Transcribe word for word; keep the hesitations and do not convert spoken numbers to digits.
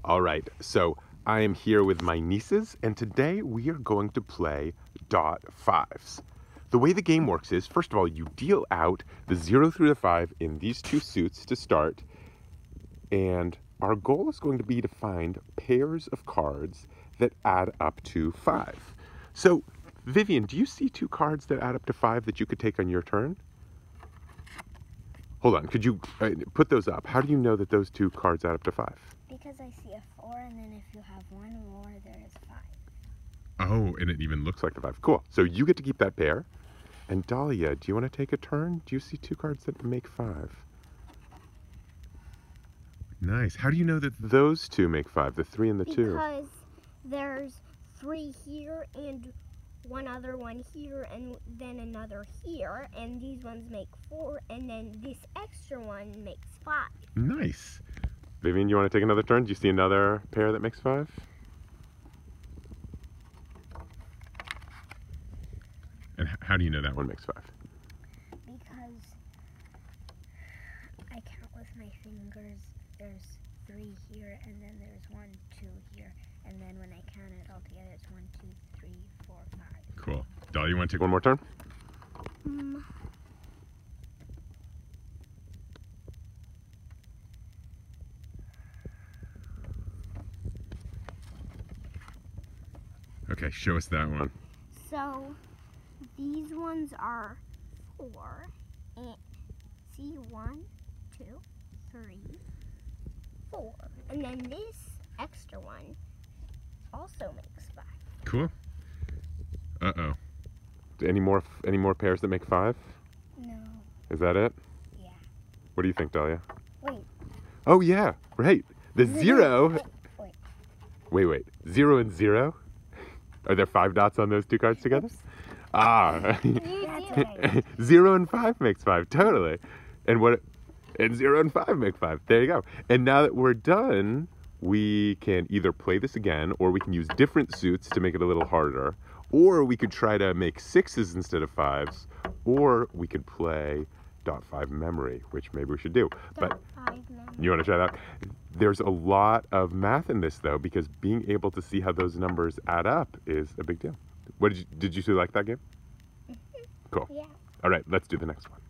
All right, so I am here with my nieces, and today we are going to play dot fives. The way the game works is, first of all, you deal out the zero through the five in these two suits to start, and our goal is going to be to find pairs of cards that add up to five. So, Vivian, do you see two cards that add up to five that you could take on your turn? Hold on, could you uh, put those up? How do you know that those two cards add up to five? Because I see a four, and then if you have one more, there is five. Oh, and it even looks like the five. Cool. So you get to keep that pair. And Dahlia, do you want to take a turn? Do you see two cards that make five? Nice. How do you know that those two make five, the three and the two? Because there's three here and one other one here and then another here, and these ones make four, and then this extra one makes five. Nice. Vivian, you want to take another turn? Do you see another pair that makes five? And how do you know that one makes five? Because I count with my fingers. There's three here, and then there's one, two here, and then when I count it all together, it's one, two, three, four, five. Cool. Dahlia, you want to take one more turn? Mm. Okay, show us that one. So these ones are four, and see, one, two, three, four, and then this extra one also makes five. Cool. Uh-oh. Any more, any more pairs that make five? No. Is that it? Yeah. What do you think, Dahlia? Wait. Oh yeah, right. The zero. Wait. Wait, wait. Zero and zero? Are there five dots on those two cards together? Ah. That's right. Zero and five makes five, totally. And what? And zero and five make five. There you go. And now that we're done, we can either play this again, or we can use different suits to make it a little harder, or we could try to make sixes instead of fives, or we could play dot five memory, which maybe we should do. But you want to try that? There's a lot of math in this, though, because being able to see how those numbers add up is a big deal. What did you, did you two like that game? Cool. Yeah. All right, let's do the next one.